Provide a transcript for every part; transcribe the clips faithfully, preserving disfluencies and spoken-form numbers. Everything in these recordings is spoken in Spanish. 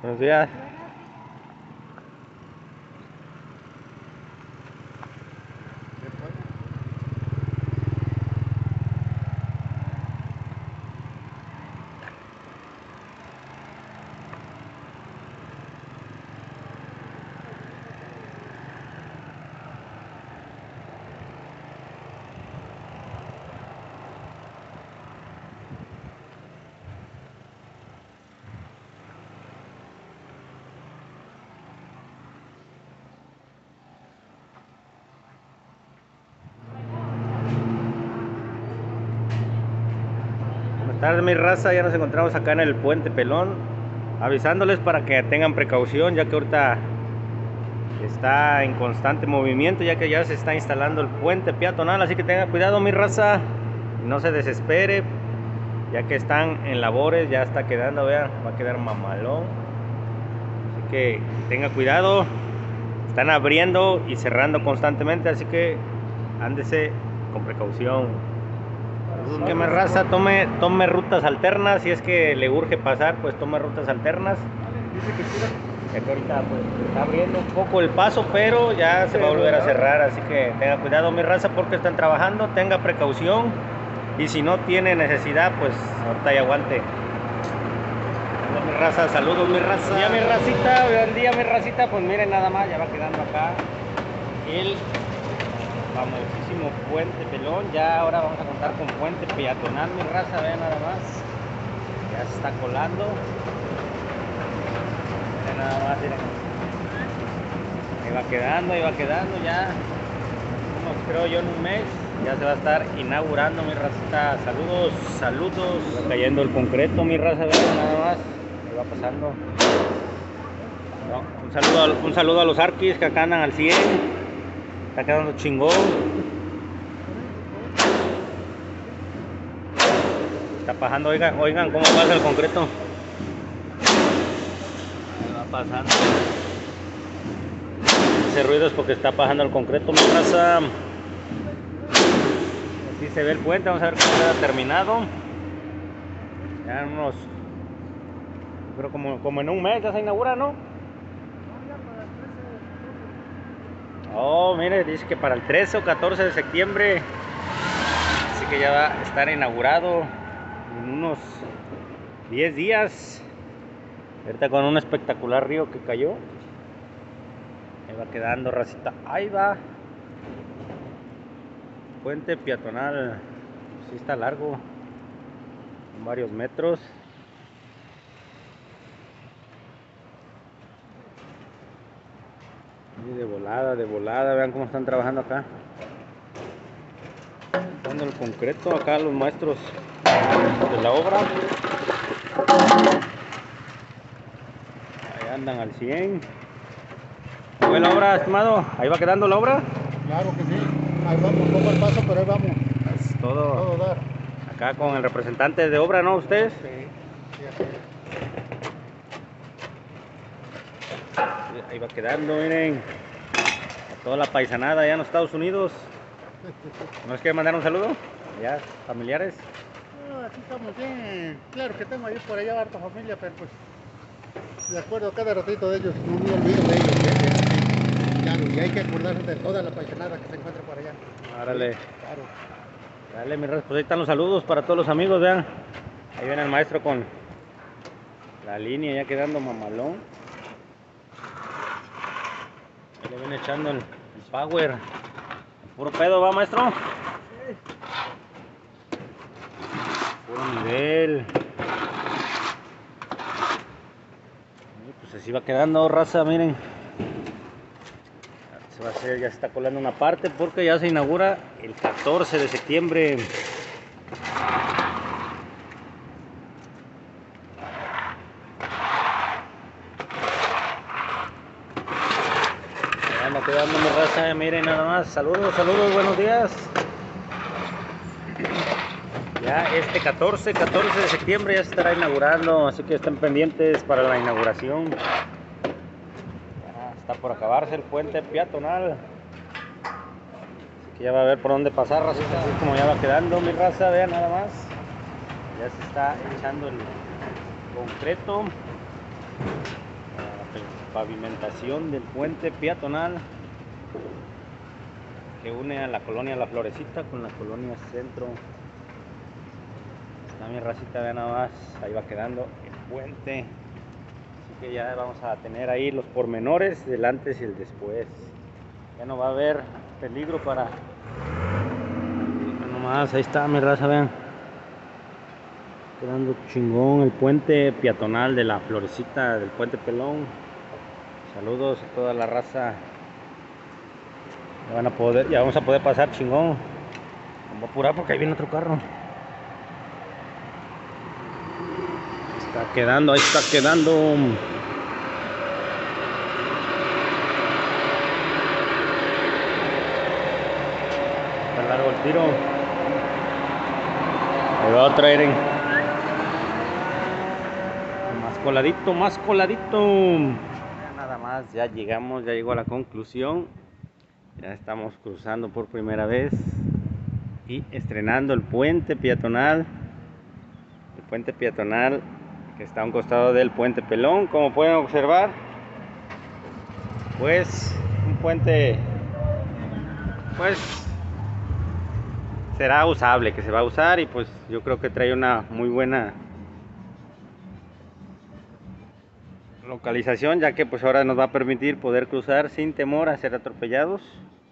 Buenos días. Buenas tardes, mi raza. Ya nos encontramos acá en el Puente Pelón, avisándoles para que tengan precaución, ya que ahorita está en constante movimiento, ya que ya se está instalando el puente peatonal. Así que tengan cuidado, mi raza, no se desespere, ya que están en labores. Ya está quedando, vean, va a quedar mamalón. Así que tenga cuidado, están abriendo y cerrando constantemente, así que ándese con precaución. Así que mi raza, tome, tome rutas alternas. Si es que le urge pasar, pues tome rutas alternas. Ya que ahorita pues está abriendo un poco el paso, pero ya se va a volver a cerrar. Así que tenga cuidado, mi raza, porque están trabajando. Tenga precaución, y si no tiene necesidad, pues ahorita y aguante. Hola, mi raza, saludos, mi raza. Ya mi racita, buen día, mi racita. Pues miren, nada más, ya va quedando acá el famosísimo Puente Pelón. Ya ahora vamos a contar con puente peatonal, mi raza. Vean nada más, ya se está colando. Miren nada más, miren. Ahí va quedando, ahí va quedando. Ya unos, creo yo, en un mes ya se va a estar inaugurando, mi racita. Saludos, saludos. Va cayendo el concreto, mi raza. Vean nada más, ahí va pasando. No, un saludo a, un saludo a los arquis que acá andan al cien. Está quedando chingón. Está pasando, oigan, oigan cómo pasa el concreto. Ahí va pasando. Ese ruido es porque está pasando el concreto, mi raza. Así se ve el puente. Vamos a ver cómo queda terminado. Ya en unos, pero como, como en un mes ya se inaugura, ¿no? Oh, mire, dice que para el trece o catorce de septiembre. Así que ya va a estar inaugurado en unos diez días. Ahorita con un espectacular río que cayó. Ahí va quedando, racita. Ahí va. Puente peatonal. Sí está largo, son varios metros. Y de volada, de volada. Vean cómo están trabajando acá, dando el concreto acá los maestros de la obra. Ahí andan al cien. ¿Cómo ve la obra, estimado? ¿Ahí va quedando la obra? Claro que sí. Ahí vamos, poco al paso, pero ahí vamos. Es todo, Todo dar. acá con el representante de obra, ¿no? ¿Ustedes? Sí, sí, así es. Ahí va quedando, miren. A toda la paisanada allá en los Estados Unidos. ¿No es que mandar un saludo? Ya, familiares. No, aquí estamos bien. Claro que tengo ahí por allá harta familia, pero pues de acuerdo cada ratito de ellos, no me olvido de ellos. ¿Eh? Sí, claro, y hay que acordarse de toda la paisanada que se encuentra por allá. Árale. Sí, claro. Dale, mi raza, pues ahí están los saludos para todos los amigos, vean. Ahí viene el maestro con la línea ya quedando mamalón. Ahí le viene echando el, el power. El puro pedo, ¿va, maestro? Sí. Puro nivel. Y pues así va quedando, raza, miren. Se va a hacer, ya se está colando una parte porque ya se inaugura el catorce de septiembre. Ya anda quedando mi raza, miren nada más. Saludos, saludos, buenos días. Ya este catorce, catorce de septiembre ya se estará inaugurando, así que estén pendientes para la inauguración. Ya está por acabarse el puente peatonal. Así que ya va a ver por dónde pasar, racita, así como ya va quedando mi raza, vean nada más. Ya se está echando el concreto. pavimentación del puente peatonal que une a la colonia La Florecita con la colonia Centro. Está mi racita, vean nada más, ahí va quedando el puente. Así que ya vamos a tener ahí los pormenores del antes y el después. Ya no va a haber peligro para... Nomás, ahí está mi raza, vean. Quedando chingón el puente peatonal de La Florecita, del puente Pelón. Saludos a toda la raza. Ya, van a poder, ya vamos a poder pasar chingón. Vamos a apurar porque ahí viene otro carro. Está quedando, ahí está quedando. Está largo el tiro. Ahí va otra, Eren. Más coladito, más coladito. Nada más, ya llegamos, ya llegó a la conclusión. Ya estamos cruzando por primera vez y estrenando el puente peatonal. El puente peatonal que está a un costado del puente Pelón, como pueden observar. Pues un puente, pues será usable, que se va a usar, y pues yo creo que trae una muy buena localización, ya que pues ahora nos va a permitir poder cruzar sin temor a ser atropellados,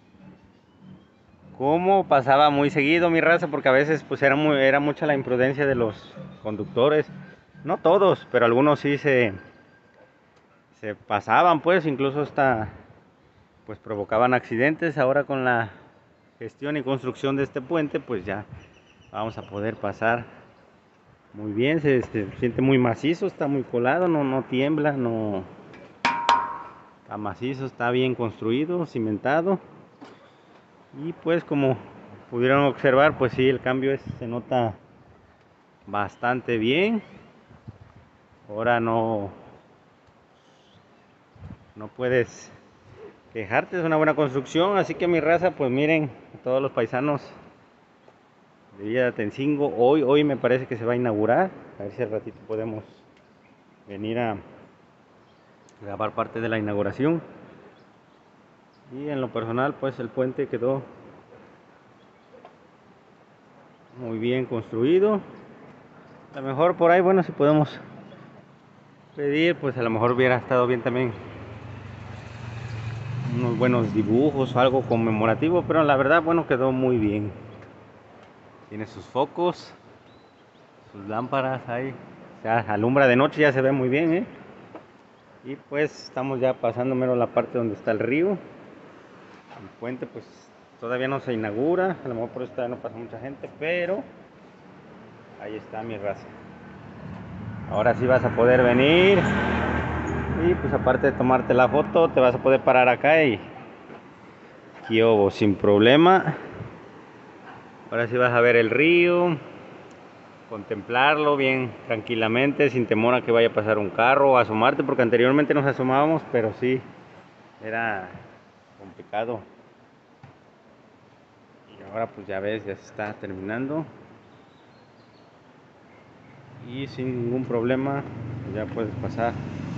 como pasaba muy seguido, mi raza, porque a veces pues era, muy, era mucha la imprudencia de los conductores. No todos, pero algunos sí se, se pasaban, pues incluso hasta pues provocaban accidentes. Ahora con la gestión y construcción de este puente, pues ya vamos a poder pasar muy bien. Se, se siente muy macizo, está muy colado, no, no tiembla, no está macizo, está bien construido, cimentado. Y pues como pudieron observar, pues sí, el cambio es, se nota bastante bien. Ahora no no puedes quejarte, es una buena construcción. Así que mi raza, pues miren, a todos los paisanos de Villa de Atencingo, hoy, hoy me parece que se va a inaugurar. A ver si al ratito podemos venir a grabar parte de la inauguración. Y en lo personal, pues el puente quedó muy bien construido. A lo mejor por ahí, bueno, si podemos pedir, pues a lo mejor hubiera estado bien también unos buenos dibujos o algo conmemorativo, pero la verdad, bueno, quedó muy bien. Tiene sus focos, sus lámparas ahí, o sea, alumbra de noche, ya se ve muy bien, ¿eh? Y pues estamos ya pasando mero la parte donde está el río. El puente pues todavía no se inaugura, a lo mejor por eso todavía no pasa mucha gente, pero ahí está mi raza. Ahora sí vas a poder venir y pues aparte de tomarte la foto, te vas a poder parar acá y Kiobo sin problema. Ahora sí vas a ver el río, contemplarlo bien tranquilamente, sin temor a que vaya a pasar un carro o asomarte, porque anteriormente nos asomábamos, pero sí era complicado. Y ahora pues ya ves, ya se está terminando. Y sin ningún problema ya puedes pasar.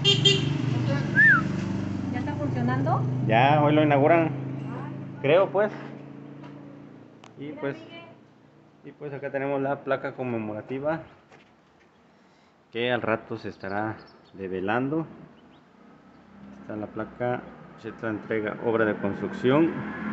¿Ya está funcionando? Ya, hoy lo inauguran, creo pues. Y pues, y pues acá tenemos la placa conmemorativa que al rato se estará develando. Está la placa, esta entrega obra de construcción.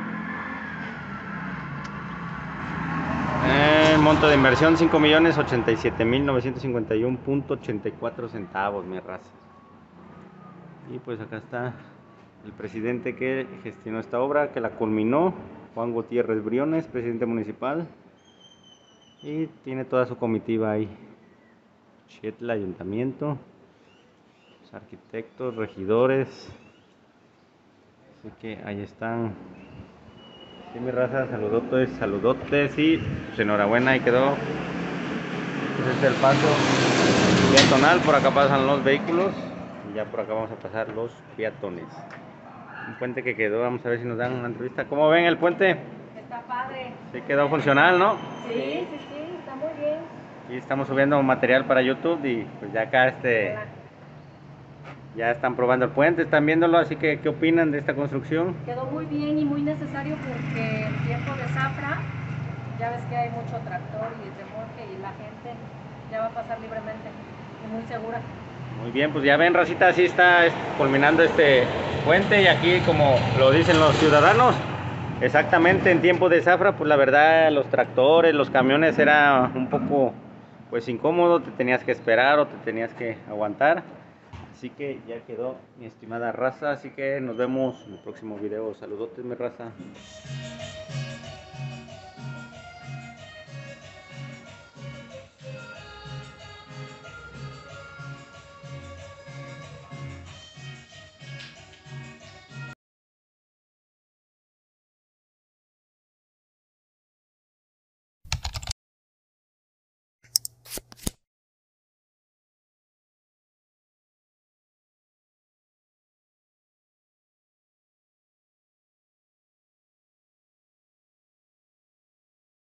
El monto de inversión cinco millones ochenta y siete mil novecientos cincuenta y uno punto ochenta y cuatro centavos, mi raza. Y pues acá está el presidente que gestionó esta obra, que la culminó, Juan Gutiérrez Briones, presidente municipal. Y tiene toda su comitiva ahí. Chetla, ayuntamiento, los arquitectos, regidores. Así que ahí están. Sí, mi raza, saludotes, saludotes y pues enhorabuena, ahí quedó. Este es el paso peatonal, por acá pasan los vehículos y ya por acá vamos a pasar los peatones. Un puente que quedó, vamos a ver si nos dan una entrevista. ¿Cómo ven el puente? Está padre. Sí quedó funcional, ¿no? Sí, sí, sí, está muy bien. Y estamos subiendo material para YouTube y pues ya acá este Ya están probando el puente, están viéndolo, así que ¿qué opinan de esta construcción? Quedó muy bien y muy necesario porque en tiempo de zafra, ya ves que hay mucho tractor y remolque y la gente ya va a pasar libremente y muy segura. Muy bien, pues ya ven, racita, así está culminando este puente y aquí, como lo dicen los ciudadanos, exactamente en tiempo de zafra, pues la verdad los tractores, los camiones era un poco pues incómodo, te tenías que esperar o te tenías que aguantar. Así que ya quedó, mi estimada raza, así que nos vemos en el próximo video. Saludotes, mi raza.